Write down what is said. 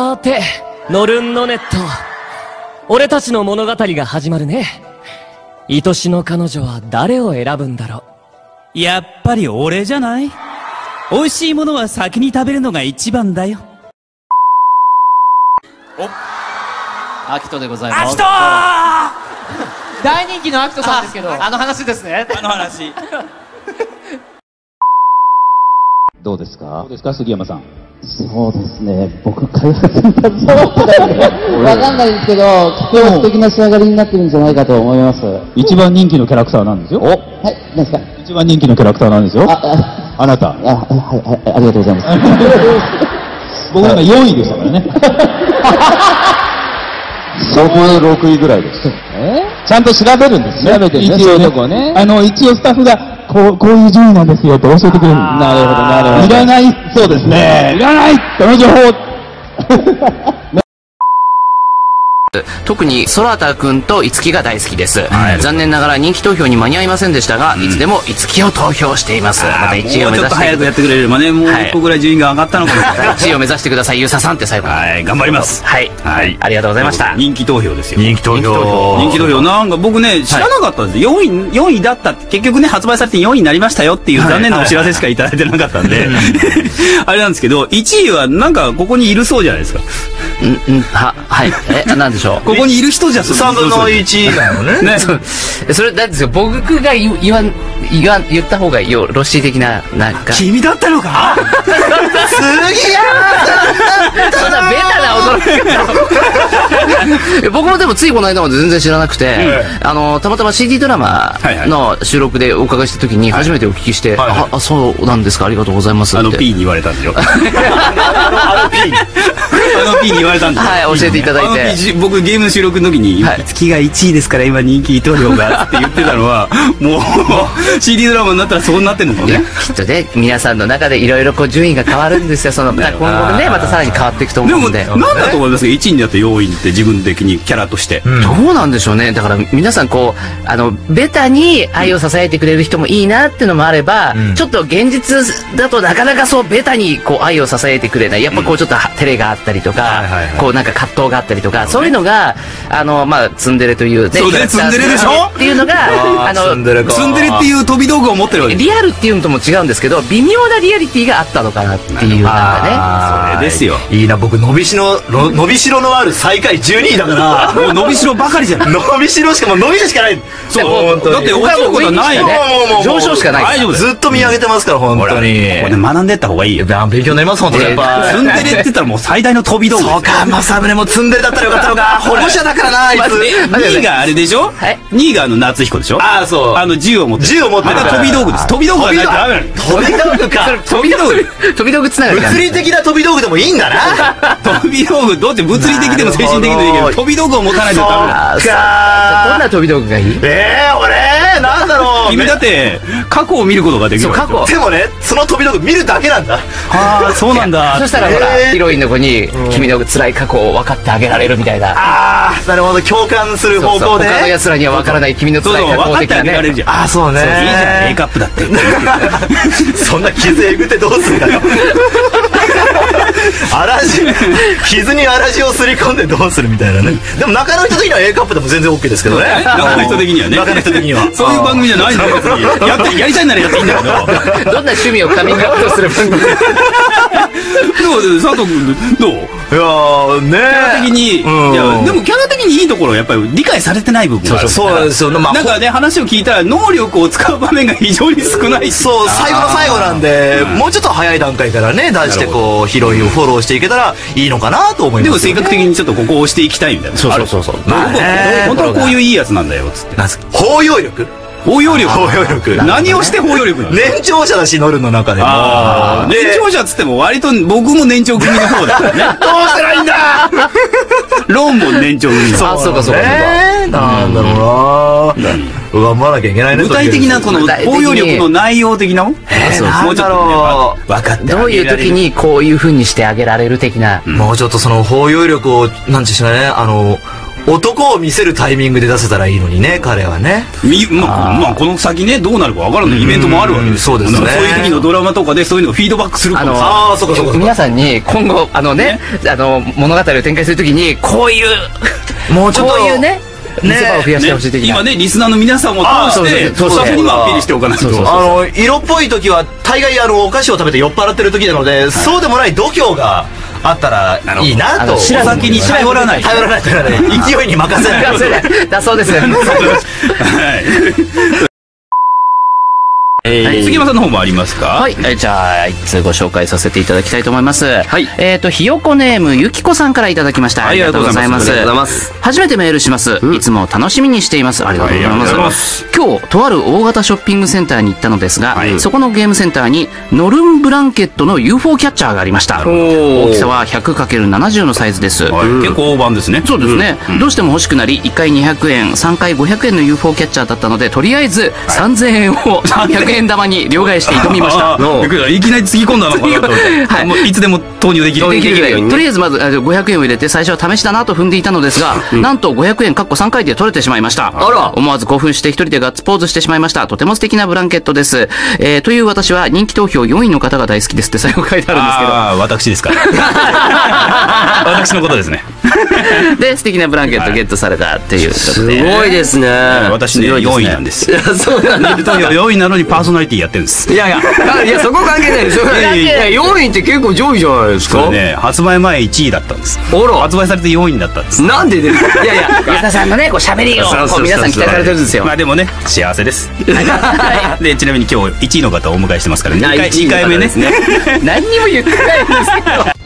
さーて、ノルンノネット。俺たちの物語が始まるね。愛しの彼女は誰を選ぶんだろう。やっぱり俺じゃない？美味しいものは先に食べるのが一番だよ。 お、アキトでございます。 アキトー大人気のアキトさんですけど、 あの話ですね。 あの話。 どうですか杉山さん。 そうですね、僕開発に携わってないんでわかんないですけど、とても素敵な仕上がりになってるんじゃないかと思います。 一番人気のキャラクターなんですよ。 はい、何ですか？ 一番人気のキャラクターなんですよ。あなた。 はい、ありがとうございます。 僕なんか4位でしたからね。僕6位ぐらいです。ちゃんと調べるんですね。調べてるね。一応ね。一応スタッフが、こういう順位なんですよって教えてくれる。なるほど、なるほど。いらない、そうですね。いらないこの情報。 特に空田くんといつきが大好きです、残念ながら人気投票に間に合いませんでしたが、いつでもいつきを投票しています。また1位を目指して、 もうちょっと早くやってくれればね、もう一個ぐらい順位が上がったのかもしれない。 1位を目指してください、ゆうささんって最後。 はい、頑張ります。 はい、ありがとうございました。 人気投票ですよ。 人気投票なんか僕ね、知らなかったんですよ。4位だったって、結局ね、発売されて4位になりましたよっていう残念なお知らせしかいただいてなかったんで、あれなんですけど、1位はなんかここにいるそうじゃないですか。 はい。なんでしょう。 ここにいる人じゃ 3分の1だよね。 それ、なんですよ、僕が言った方がよろしい的な、なんか。 君だったのかすげえそんなベタな驚き僕もでもついこの間まで全然知らなくて、たまたま CD ドラマの収録でお伺いした時に初めてお聞きして、そうなんですか、ありがとうございますって。 P に言われたんですよ。P に言われたんですよ。 はい、教えていただいて。 僕ゲームの収録の時に、月が1位ですから今人気投票がって言ってたのは、もう CD ドラマになったらそうなってるんですよね。 きっとね、皆さんの中でいろいろ順位が変わるんですよ。今後ね、またさらに変わっていくと思うんで。 でも、なんだと思いますか ?1 位になって4位って自分的にキャラとして。 どうなんでしょうね。だから皆さんベタに愛を支えてくれる人もいいなっていうのもあれば、ちょっと現実だとなかなかそうベタに愛を支えてくれない。やっぱちょっと照れがあったりとか、なんか葛藤があったりとか、そういうのが、ツンデレというね。 そうね、ツンデレでしょっていうのが、 ツンデレっていう飛び道具を持ってるわけです。 リアルっていうのとも違うんですけど、微妙なリアリティがあったのかなっていう、なんかね。それですよ。 いいな、僕、伸びしろのある最下位12位だから。 もう伸びしろばかりじゃない。 伸びしろしかも伸びるしかない。 そう、だって落ちることはないよ。 上昇しかない。 大丈夫。 ずっと見上げてますから、本当に。 これ学んでった方がいいよ。 勉強になります、本当に。やっぱ。 ツンデレって言ったらもう最大の飛び道具。 そうか、政宗もツンデレだったらよかったのか。保護者だからな、あいつ。 2位があれでしょ ?2 位が夏彦でしょ。 ああ、そう。 銃を持って。 銃を持ってる。 あれが飛び道具です。飛び道具がないとダメなの。 飛び道具か。 飛び道具つながり。 物理的な飛び道具でもいいんだな。 飛び道具、どっち物理的でも精神的でもいいけど、飛び道具を持たないとダメなの。どんな飛び道具がいい？ 俺、なんだろう。 君だって、過去を見ることができる。 過去。 でもね、その飛び道具見るだけなんだ。 ああ、そうなんだ。 そしたらほら、ヒロインの子に、君の辛い過去を分かってあげられるみたいな。 ああ、なるほど、共感する方向で。 他の奴らには分からない君の辛い過去的なね。 ああ、そうね。 いいじゃん、A カップだって。 そんな傷えぐってどうするんだよ。傷に粗塩をすり込んでどうするみたいなね。でも中の人的には A カップでも全然 OK ですけどね。 中の人的にはね。 中の人的には。 そういう番組じゃないんだよ。やりたいならやっていいんだけど。 どんな趣味をカミングアウトする番組？ 佐藤君どう？ いやーね、 キャラ的に、でもキャラ的にいいところはやっぱり理解されてない部分がある。 そうですよね。 なんかね、話を聞いたら能力を使う場面が非常に少ない。 そう、最後の最後なんで、もうちょっと早い段階からね、出してヒロインをフォローしていけたらいいのかなと思います。 でも性格的にちょっとここを押していきたいみたいな。 そう。 本当はこういういいやつなんだよ、つって。 包容力。何をして包容力なの？年長者だし、ノルの中でも。 年長者っつっても割と僕も年長組の方だからね。 どうしたらいいんだ。 ローンも年長組。 そうか。 なんだろうな。頑張らなきゃいけないね。 具体的なこの包容力の内容的なもうちょっと分かって。 どういう時にこういう風にしてあげられる的な。 もうちょっとその包容力を、なんていうんですかね、 男を見せるタイミングで出せたらいいのにね、彼はね。 まあ、この先ね、どうなるかわからないイベントもあるわけです。 そうですね。 そういう時のドラマとかでそういうのをフィードバックするかも。 ああ、そうかそうか。 皆さんに今後、物語を展開するときに、こういう、もうちょっと、こういうね、見せ場を増やしてほしい的な。 今ね、リスナーの皆さんを通して、スタッフにもアピールしておかないと。 色っぽい時は、大概お菓子を食べて酔っ払ってる時なので、そうでもない度胸があったらいいなと。お酒に頼らない。 頼らない。勢いに任せない。 だそうです。はい杉山さんの方もありますか？ はい。じゃあ、一通ご紹介させていただきたいと思います。はい。ひよこネーム、ゆきこさんからいただきました。ありがとうございます。初めてメールします。いつも楽しみにしています。ありがとうございます。今日、とある大型ショッピングセンターに行ったのですが、そこのゲームセンターに、ノルンブランケットの UFO キャッチャーがありました。大きさは 100×70 のサイズです。 結構大判ですね。 そうですね。どうしても欲しくなり、1回200円、3回500円の UFO キャッチャーだったので、とりあえず3000円を100円玉に両替して挑みました。 いきなりつぎ込んだのかなと。はい。いつでも投入できる。 とりあえずまず500円を入れて最初は試しだなと踏んでいたのですが、なんと500円3回で取れてしまいました。思わず興奮して一人でガッツポーズしてしまいました。とても素敵なブランケットです。という私は人気投票4位の方が大好きですって最後書いてあるんですけど。 私ですから。私のことですね。 で、素敵なブランケットゲットされたっていう。 すごいですね。 私ね、4位なんです。 そうなんだ。 人気投票4位なのにパーソナリティやってるんです。 いや、そこ関係ないですよ。4位って結構上位じゃないですか。 そうね、発売前1位だったんです。発売されて4位になったんです。 なんでですか？ いや、安田さんのね、喋りを皆さん期待されてるんですよ。 まあでもね、幸せです。で、ちなみに今日1位の方をお迎えしてますから、2回目ね。 何にも言ってないんですけど。